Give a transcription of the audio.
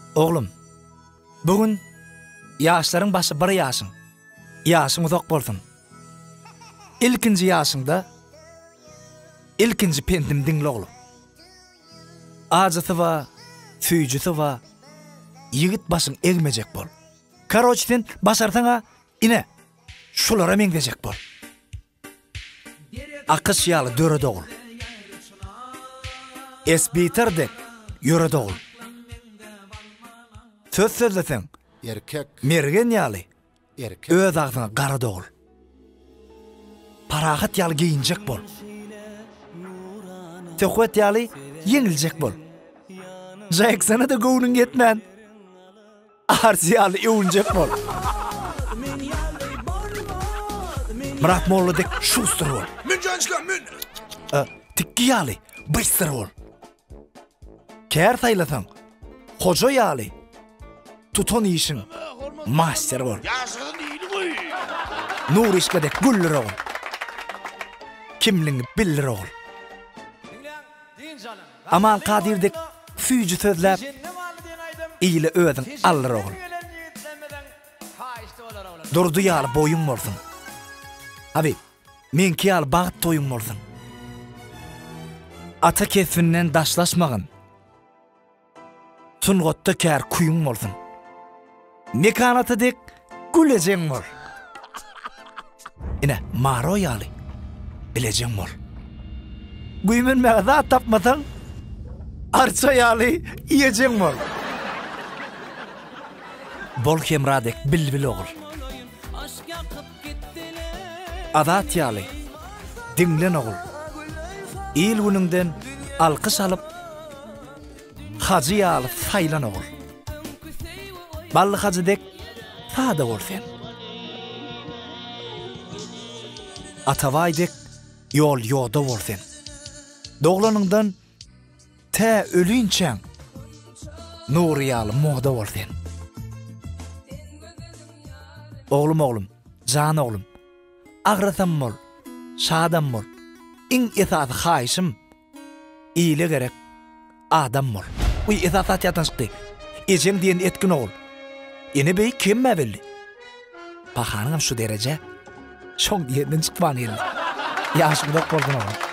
Oglum, bugün yaşlaryň başy bir ýaşyň. Ýaşyň uzak bolsun. İlkinji ýaşyňda ilkinji pendim diňle oglum. Ajysy we süýjüsi we ýigit başyň egmejek bol. Karoçden başarsaňa ine şulara meňdejek bol. Akış ýaly döre dogul. Esbiterdek ýöre dogul. Söz sözleseň Erkek, mergen ýaly erkek. öz agzyna gara dogul. Parahat ýaly giyinjek bol. Töhwet ýaly ýeňiljek bol. Jacksana da gowunyň getmän. Arzy ýaly ýuwnjek bol. Murat Molladek şuster bol. Mün jançlar mün. Tikki ýaly bysdyr bol. Kär saýlasaň hoja ýaly tuton işin master bol. Yaşyny diýdi goý. Nur işkedek güller ol. Kimliňi bildir ol. Aman Kadirdek süýjü sözläp ýyly özüň allar ol. Durdy ýaly boýun bolsun. Abi, menki ýaly bagyt toýun bolsun. Ata kefinden daşlaşmagyn. Tungatda kär kuýun bolsun. Mekanatadek gülejeň bol. Ine maro ýaly bilejeň bol. Güýmen mäze tapmasaň arça ýaly ýejeň bol. Bol hemradek bilbil ogul. Adat ýaly diňlen ogul. İl gününden alkış alıp hacı ýaly saýlan ogul. Bally hacydek sada bolsen. Atawaýdek ýol ýoda bolsen. Doglanyňdan tä ölünçäň nury ýaly moda bolsen. Oglum, jan oglum. Agrasam bol, şadam bol. İň esasy haýşym ýyle gerek adam bol. Uy esasat ýatan çykdy. Ejem diýen etkin ogul. Ene bey kemme belli. Pahanyňam şu derece şoň ýerden çykman ýaşy boldy.